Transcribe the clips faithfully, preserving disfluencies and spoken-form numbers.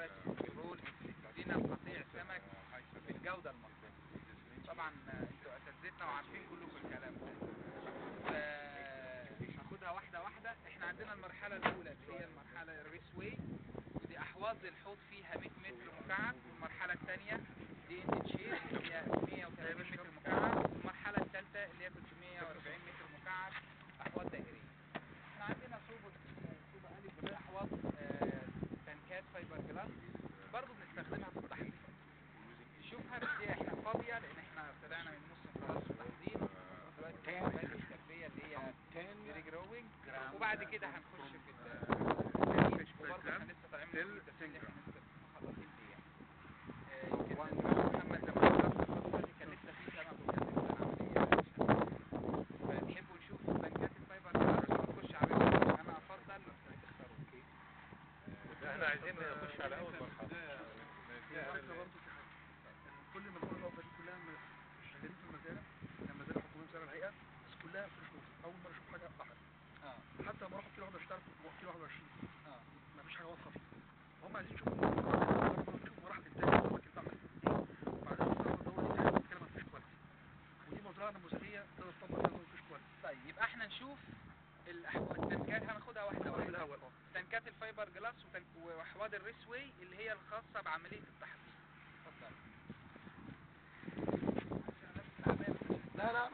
كواليتي كنترول، بتدينا قطيع سمك بالجودة المطلوبة. طبعا انتوا اساتذتنا وعارفين كلكم الكلام ده. فناخدها واحدة واحدة. احنا عندنا المرحلة الاولى اللي هي المرحلة الريس واي، ودي احواض الحوض فيها مية متر مكعب. والمرحلة الثانية دي اند شير اللي هي مية وثمانين متر مكعب. والمرحلة الثالثة اللي هي ثلاثمية واربعين متر مكعب احواض دائرية. احنا عندنا صوبة صوبة الف احواض آه تنكات فايبر جلاس برضو بنستخدمها في التحضير. نشوفها دي احنا فاضية لان احنا طلعنا من موسم خلاص التحضير. المفروض دلوقتي الحاجات الكافية اللي هي بري جروينج، وبعد كده هنخش في التسليم. وبرضه احنا لسه طالعين من التسليم اللي احنا لسه مخلصين فيه يعني. يمكن محمد لما عرفت الفترة دي كان لسه في سمك وكان لسه العملية. فتحبوا نشوف بنكات الفايبر جلاس ونخش على الريس؟ انا افضل تختاروا. احنا عايزين نخش على اول مرحلة. كل المجموعة الأوفر دي كلها شغالين في المزارع، المزارع حكومية مزارع الهيئة، بس كلها فريش ووتر. أول مرة أشوف حاجة بحر. اه حتى لما راحوا كيلو واحد وعشرين كيلو واحد وعشرين اه مفيش حاجة واضحة فيه. هم عايزين يشوفوا يشوفوا مراحل إنتاج السمك البحري. وبعدين السمك الدوري اللي بيتكلم عن فيش كواليتي. ودي مزرعة نموذجية تقدر تطبق فيها نظام فيش كواليتي. طيب يبقى احنا نشوف الأحواض التنكات هناخدها واحدة واحدة. بالأول اه تنكات الفايبر جلاس وأحواض الريس واي اللي هي الخاصة بعملية التحضير. اتفضل. لا لا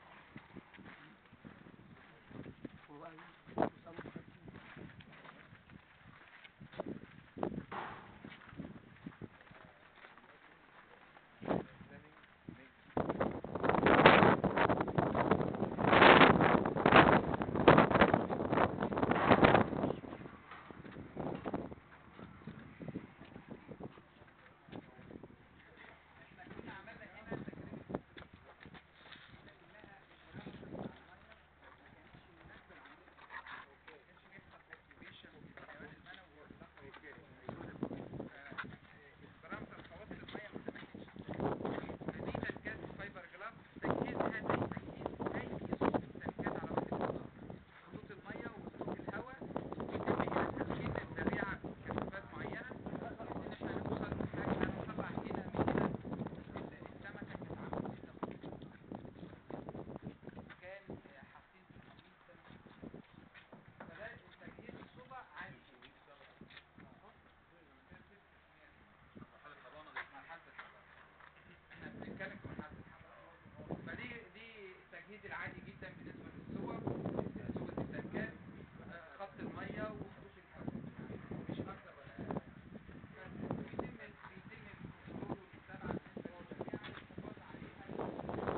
العادي جدا بالنسبة للصور صور التنكات، خط المية وخطوط الهواء مش اكتر ولا اقل. بس بيتم بيتم الكنترول والمتابعة بالنسبة للجميع والحفاظ عليها.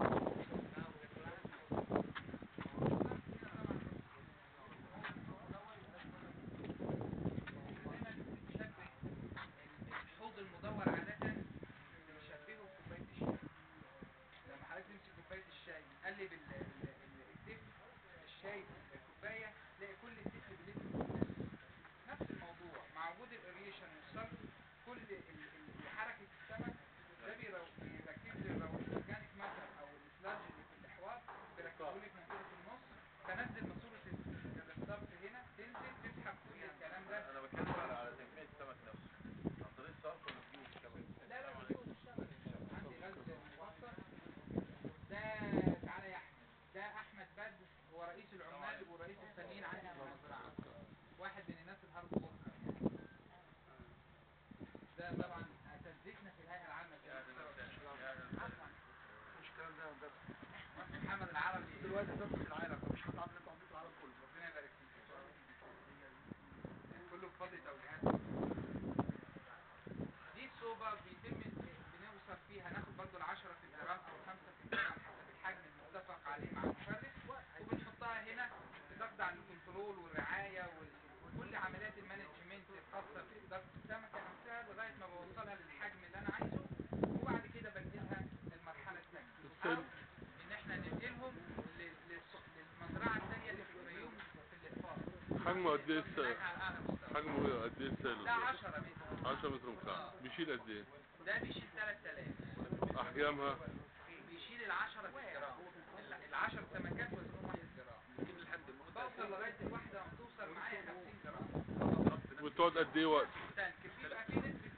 الحوض المدور عادة بنشبهه بكوباية الشاي. لما حضرتك تمسك كوباية الشاي قلب التفل الشاي في الكوباية تلاقي كل التفل بيلف في الكوباية. نفس الموضوع مع وجود الاريشن والصرف، كل حركة السمك ده بيركب لي الاورجانيك ماتر او السلاج اللي في الاحواض بيركبه لك موجود في النص. فنزل ماسورة الصرف هنا تنزل تسحب كل الكلام ده. انا بتكلم على تنمية السمك نفسه عن طريق الصرف ولا بجيبه في الشبكة؟ لا لا بجيبه في الشبكة. عندي غاز مبسط. ده تعالى يا احمد، ده احمد بدر هو رئيس العمال ورئيس الفنيين عندي في المزرعه، واحد من الناس الهارد وركر يعني. ده طبعا اساتذتنا في الهيئه العامه عفوا مش الكلام ده ده محمد العربي دلوقتي ده في العالم مفيش حد عامل انت عملت في العالم كله. ربنا يبارك فيك. كله بفضل توجيهات. دي صوبة بيتم بنوصل فيها ناخد برضو العشرة في الجرام او الخمسة في الجرام حسب الحجم المتفق عليه مع المشرف، وبنحطها هنا تخضع للكنترول والرعاية وكل عمليات المانجمنت الخاصة بإدارة السمكة نفسها لغاية ما بوصلها للحجم اللي انا عايزه. وبعد كده بنقلها للمرحلة الثانية او ان احنا ننقلهم للمزرعة الثانية اللي في الفيوم في الإخفاق. حجمه قد ايه السائل؟ حجمه قد ايه السائل؟ ده عشرة متر. عشرة متر مكعب. بيشيل قد ايه؟ ده بيشيل ثلاث آلاف. احجامها؟ بيشيل العشرة في الجرام. العشر سمكات وزنهم واحد جرام. بوصل لغاية الواحدة توصل معايا خمسين جرام. وتقعد قد ايه وقت؟ تلك بيبقى في نسبة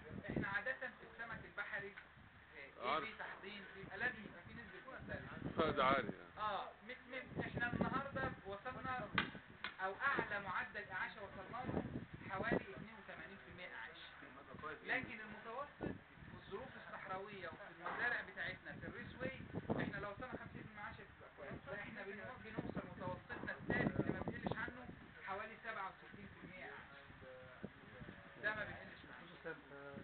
عارف. في تحضين بيبقى لازم يبقى في نسبة مسالك. فائدة عالية يعني. اه م- م- احنا النهارده وصلنا او اعلى معدل اعاشة وصلنا له حوالي اثنين وثمانين بالمئة اعاشة، لكن المتوسط والظروف الصحراوية وفي المزارع بتاعتنا في الريسوي احنا لو وصلنا خمسين بالمئة اعاشة بتبقى كويس، لا احنا بنو- بنوصل متوسطنا الثابت اللي ما بنقلش عنه حوالي سبعة وستين بالمئة اعاشة، ده ما بنقلش عنه. بص يا استاذ، آه،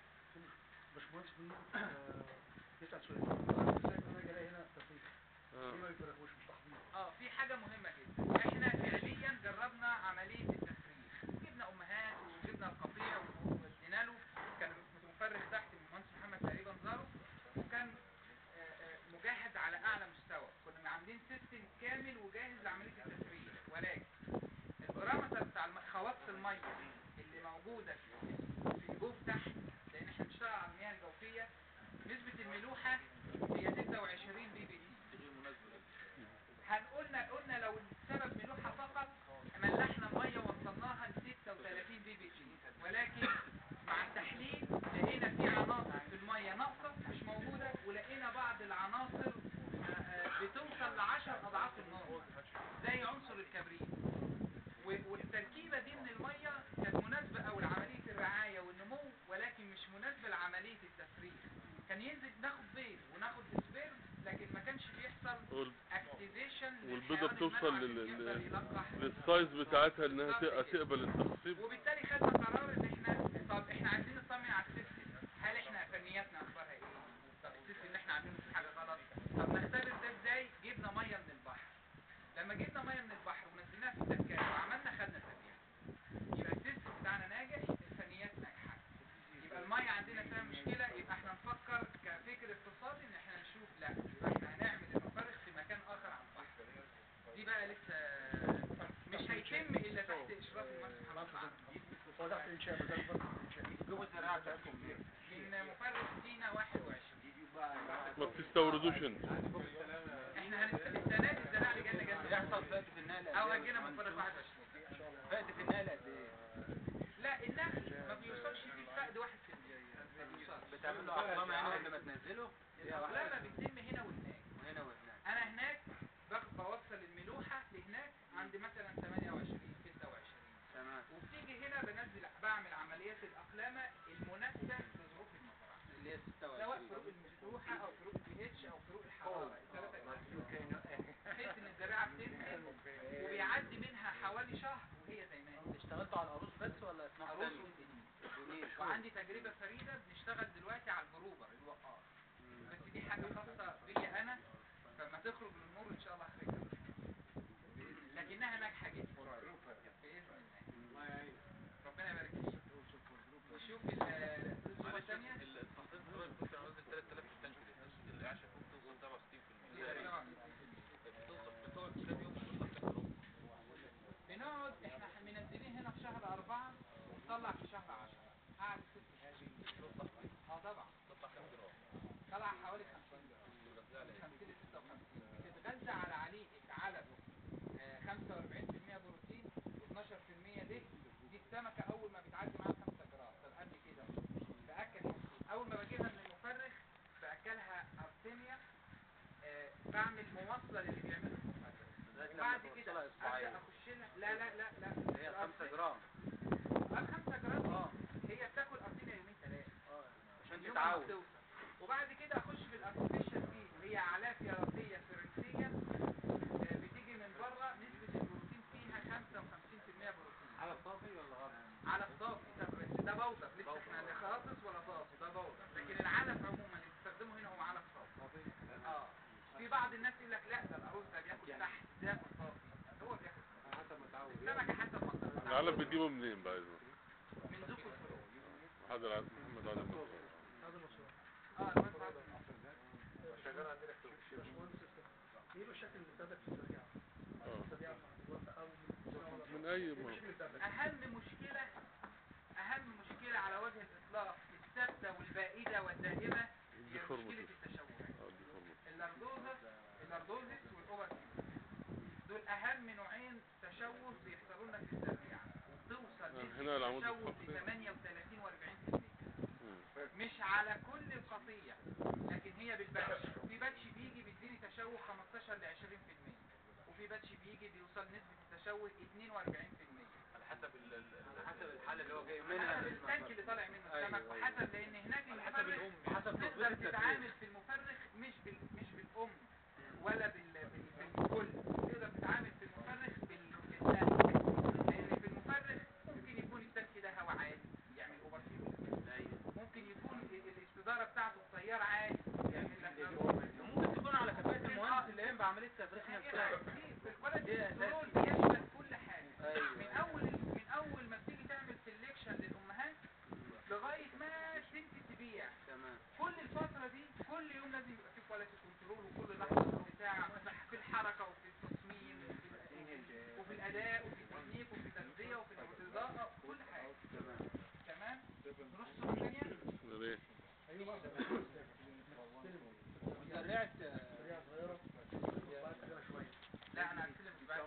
باشمهندس بن- آه، يسأل سؤال. ازاي انا اجي الاقي هنا تفريغ؟ اه. ليه ما بيفرغوش؟ مش تحضير. اه في حاجة مهمة جدا، احنا فعليا جربنا عملية التفريغ، جبنا امهات وجبنا القطيع وودينا له، كان مفرغ تحت المهندس محمد تقريبا زاره، وكان آه، آه، مجهز على اعلى مستوى، كنا عاملين سيستم كامل وجاهز لعملية التفريغ، ولكن البارامتر بتاع الم- خواص المية اللي موجودة في في الجوف تحت، لان احنا بنشتغل على المياه الجوفية، نسبة الملوحة هي ستة وعشرين بي بي تي. غير مناسبة. هنقولنا قلنا لو السبب ملوحة فقط ملحنا المية وصلناها ل ستة وثلاثين بي بي تي، ولكن مع التحليل لقينا في عناصر في المية ناقصة مش موجودة، ولقينا بعض العناصر آه، آه، بتوصل لعشر أضعاف النار زي عنصر الكبريت، و- والتركيبة دي من المية كانت مناسبة أوي لعملية الرعاية والنمو، ولكن مش مناسبة لعملية التفريغ. كان ينزل ناخد بيض وناخد سبيرم، لكن ما كانش بيحصل وال- اكتيفيشن والبيضة بتوصل لل... يقدر لل... يلقح. للسايز بتاعتها انها بالظبط تق- كده. تقبل التخصيب. وبالتالي خدنا قرار ان احنا طب احنا عايزين نطمن على السيستم، هل احنا فنياتنا اخبارها ايه؟ طب السيستم اللي احنا عاملينه فيه حاجه غلط؟ طب نختبر ده ازاي؟ جبنا ميه من البحر، لما جبنا ميه من البحر ونزلناها في التكات وعملنا خدنا تربيع، يبقى السيستم بتاعنا ناجح، الفنيات ناجحه، يبقى الميه عندنا فيها مشكله، يبقى احنا نفكر كفكر اقتصادي ان احنا نشوف لا يبقى احنا هنعمل المفرغ في مكان اخر عن البحر. دي بقى لسه مش هيتم الا تحت اشراف المهندس محمد عبد. هو تحت الانشاء، مازال برضه في الانشاء. الجو الزراعة بتاعتكم ايه؟ من مفرغ سينا واحد وعشرين. ما بتستوردوش انت. احنا هنست... السنه دي الزراعه اللي جايه جايه يحصل فائدة في النقل قد او ايه؟ هتجينا مفرغ واحد وعشرين. فائدة في النقل قد ايه؟ لا النقل ما بيوصلش فيه الفقد واحد في المية، ما بيوصلش. بتعملوا أقلام يعني قبل ما تنزلوا؟ الاقلامه بتتم هنا وهناك. وهنا وهناك. انا هناك باخد بوصل الملوحه لهناك عند مثلا ثمانية وعشرين ستة وعشرين، تمام. وبتيجي هنا بنزل بعمل عمليات الاقلامه المناسبه لظروف المزرعه، اللي هي ستة سواء وعشرين. فروق الملوحه او فروق البي اتش او فروق الحراره، الثلاثه بحيث ان الزراعه بتنزل وبيعدي منها حوالي شهر وهي زي ما هي. اشتغلتوا على العروس بس ولا اسمها عروس تاني؟ والدنيا. وعندي تجربه فريده بنشتغل دلوقتي على البروبر الوقار، بس دي حاجه خاصه بيا انا، فما تخرج للنور ان شاء الله هخرجها باذن الله، لكنها ناجحه جدا باذن الله. ربنا يبارك فيك. نشوف الصوره الثانيه. التخطيط دلوقتي كنت عاوزين ثلاثة آلاف في التانك دي، نسبة الإعاشة فوق توصل سبعة وستين بالمية. بتوصل بتقعد كام يوم وتطلع كام يوم؟ بنقعد احنا منزلين هنا في شهر أربعة ونطلع في شهر عشرة، قعد ست شهور. اه طبعا تطلع كام جرام؟ طلع حوالي خمسين جرام، خمسين ل ستة وخمسين، بتتغذى على عليه علف آه، خمسة وأربعين بالمية بروتين واثناشر بالمية دهن. دي السمكة أول ما بتعدي معاها خمسة جرام. طب قبل كده بأكل حاجتين، أول ما بجيبها من المفرغ بأكلها أرتيميا، آه، بعمل موصلة للي بيعمله المفرغ، وبعد كده أبدأ أخش لها لا لا لا لا هي خمسة جرام. اه خمسة جرام اه. هي بتاكل أرتيميا يومين ثلاثة اه عشان يوم ما تتعود. بتوصل. وبعد كده اخش في الارتفيشال فيد، هي اعلاف يرقية فرنسية آه، بتيجي من بره، نسبة البروتين فيها خمسة وخمسين بالمية بروتين. على الصافي ولا غلط؟ على الصافي. طب بس ده بودر لسه، احنا لا خاطس ولا صافي، ده بودر، لكن العلف عموما اللي بتستخدمه هنا هو علف صافي. اه في بعض الناس يقول لك لا ده الارز ده بياكل تحت، ده بياكل صافي، هو بياكل صافي. حسب ما تعود السمكة، حسب ما تتعود. العلب بتجيبه منين بقى إذا؟ من ذوق الفروع. هذا العلب محمد علي منصور. هذا المقصود. اه المنفعة المصري. شغال عندنا في باشمهندس اسلام. ايه المشاكل اللي بتقابلك في الزراعه؟ اه. الزراعه مع الوقت او من من أي ايه م- المشاكل اللي بتقابلك؟ أهم مشكلة أهم مشكلة على وجه الإطلاق الثابتة والبائدة والدائمة هي الديفورميتي. مشكلة التشوهات. اه الديفورميتي. اللاردوزس اللاردوزس والأوبرتيوز دول أهم نوعين تشوه بيحصلوا لنا في الزراعة، وبتوصل آه، نسبة هنا العمود التشوه الفقري. ل ثمانية وثلاثين و أربعين بالمية. مم. مش على كل القطيع، لكن هي بالباتش. في باتش بيجي بيديني تشوه خمستاشر ل عشرين في المية، وفي باتش بيجي بيوصل نسبة التشوه اتنين واربعين في المية على حسب ال ال- على حسب الحالة اللي هو جاي حسب منها. التانك اللي طالع منه أيوة، السمك، أيوة. وحسب لان هناك على حسب المفرخ الأم. حسب تطبيق تقدر التفريغ. تتعامل في المفرخ مش بال مش بالام ولا بال بال- بالكل، تقدر تتعامل في المفرخ بال بالتانك، لان في المفرخ ممكن يكون التانك ده هواء عالي يعمل اوفر فيول، ممكن يكون ال- الاستدارة بتاعته التيار عالي يعمل لك ممكن تكون على كفاءة المهندس اللي قايم بعملية التفريغ نفسها. في الكواليتي دي كنترول أساسي. يشمل كل حاجة، أيوة. من اول من اول ما بتيجي تعمل سيلكشن للامهات لغاية ما تنتج تبيع. تمام. كل الفترة دي كل يوم لازم يبقى في كواليتي كنترول، وكل لحظة بتاع في الحركة وفي التصميم وفي- وفي الأداء وفي التكنيك وفي التغذية وفي الإضاءة كل حاجة. تمام. تمام؟ نروح الصورة الثانية. يا ريت. وزرعت لا أنا هتكلم إصبعي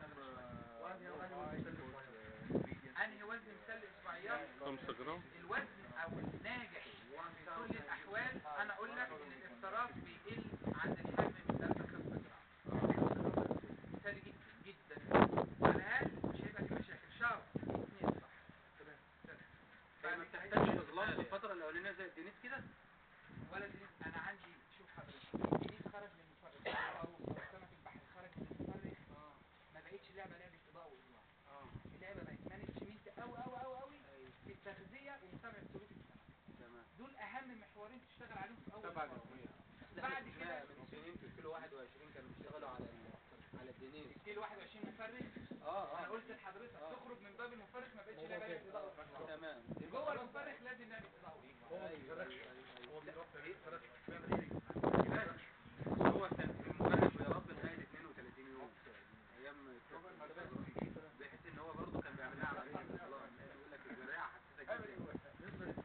أنهي وزن مثال إصبعيات. خمسة جرام. الوزن أو الناجح في كل الأحوال أنا أقول لك إن الافتراض بيقل عن الحجم من ثلاثة خمسة جرام. مثالي جدا جدا، على الأقل مش هيبقى في مشاكل. شرط اثنين صح. هي ما بتحتاجش إظلام في الفترة الأولانية زي الدينيس كده؟ ولا دي انا عندي شوف حضرتك الجديد خرج من المفرغ العروس او سمك البحر خرج من المفرغ، ما بقتش لعبه لعبه اضاءه واضواء. اللعبه بقت مانجمنت قوي قوي قوي قوي في التغذيه ومتابعه سلوك السمك. تمام. دول اهم محورين تشتغل عليهم في اول تبع فترة. الأمية. بعد كده من سنين في الكيلو واحد وعشرين كانوا بيشتغلوا على ال- على الدينيس. الكيلو واحد وعشرين مفرغ. اه انا اه. قلت لحضرتك تخرج من باب المفرغ ما بقتش لعبه لعبه اضاءه واضواء. تمام. جوه المفرغ لازم لعبه اضاءه واضواء. ايوه ايوه ايوه. هو بيربي بيعمل ايه؟ هو كان في المفرغ بيربي لغاية اثنين وثلاثين يوم ايام التفريغ. بحيث ان هو برضه كان بيعمل لها عملية الاطلاق. يقول لك الزراعة حساسة جدا.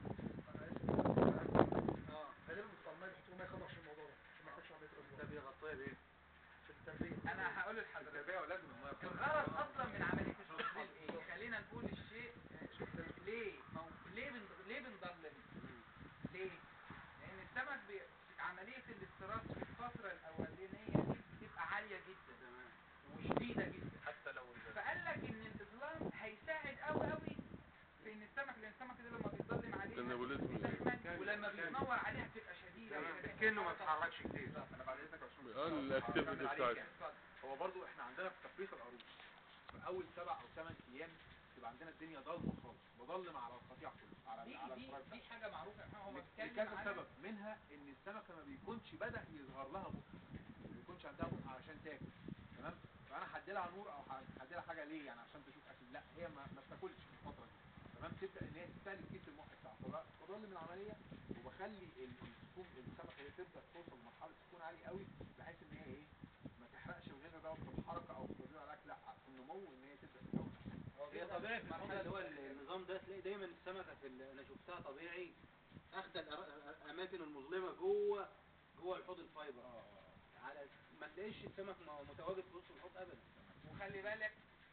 اه. غالبا الصلماء بيحطوا ما يخلص الموضوع ده عشان ما يحتاجش عمليه ده اصلاح بيغطيها بايه؟ في التربيه. انا هقول لحضرتك التربية ولازم المية بتاعتها. الغرض اصلا من عمليه التفضيل ايه؟ خلينا نقول الشيء آه، ليه مو... ليه بن... ليه بنضلل؟ ليه؟ لان السمك بي... عمليه الافتراس في الفتره الاولانيه دي بتبقى عاليه جدا تمام. وشديده جدا، حتى لو ال- فقال لك ان الاظلام هيساعد قوي قوي في ان السمك، لان السمك ده لما بيتظلم عليه الكنابوليزم. بتخمن، ولما بيتنور عليها بتبقى شديده. كأنه ما اتحركش كتير. انا بعد اذنك يا باشمهندس. بيقلل الاكتيفيتي هكمل عليك بتاعتي. يعني. هو برضو احنا عندنا في تفريط العروس في اول سبع او ثمان ايام تبقى عندنا الدنيا ضلمه خالص، بضلم على القطيع كله على دي على دي الفراغ دي بتاعته. حاجه معروفه يا محمد، هو بيتكلم لكذا على سبب، منها ان السمكه ما بيكونش بدا يظهر لها بق، ما بيكونش عندها بق علشان تاكل. تمام. فانا هدي لها نور او هدي لها حاجه ليه يعني عشان تشوف اكل، لا هي ما, ما بتاكلش في الفتره دي. تمام. تبدا ان هي تستهلك كيس المخ بتاعها، فبضل من العمليه وبخلي ال- السكون السمكه هي تبدا توصل لمرحله سكون عالي قوي، بحيث ان هي ايه ما تحرقش الغذاء ده في الحركه او في تضييع الاكل، لا في النمو ان هي تبدا تكون. هي طبيعي في المرحلة اللي هو النظام ده تلاقي دايما السمكة في ال- انا شفتها طبيعي اخد الاماكن المظلمة جوه جوه الحوض الفايبر. على ما تلاقيش السمك م- متواجد في وسط الحوض ابدا. وخلي بالك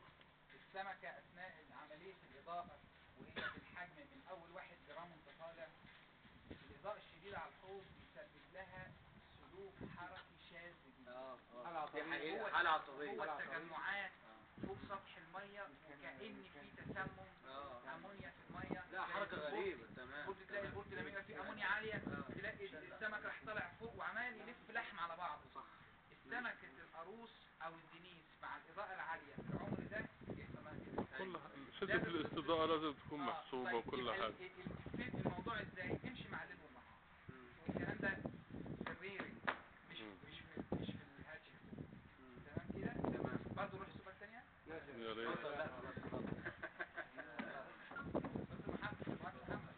السمكة أثناء عملية الإضاءة وهي بالحجم من أول واحد جرام وانت طالع، الإضاءة الشديدة على الحوض بيسبب لها سلوك حركي شاذ جدا. اه حالة اه. عصبية. دي حقيقة هو حالة عصبية. هو التجمعات فوق سطح المية وكأن في تسمم اه. أمونيا في المية. لا حركة غريبة. تمام. قلت تلاقي البورت لما يبقى فيه أمونيا عالية آه. تلاقي السمك راح طالع فوق وعمال يلف لحم على بعضه. صح. سمكة القاروص أو الدنيس مع الإضاءة العالية في العمر ده يحصل لها كده. كل شدة الاستضاءة لازم تكون آه، محسوبة طيب وكل يبقى حاجة. ال- ال- ال- الموضوع ازاي؟ امشي مع الليل والنهار. مم. والكلام ده في الريري مش مم. مش في مش في الهاتش. مم. تمام كده؟ تمام. برضه نروح الصفحة الثانية. يا ريت. اتفضل. لا خلاص اتفضل. بس محمد محمد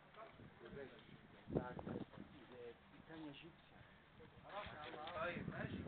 طيب ماشي.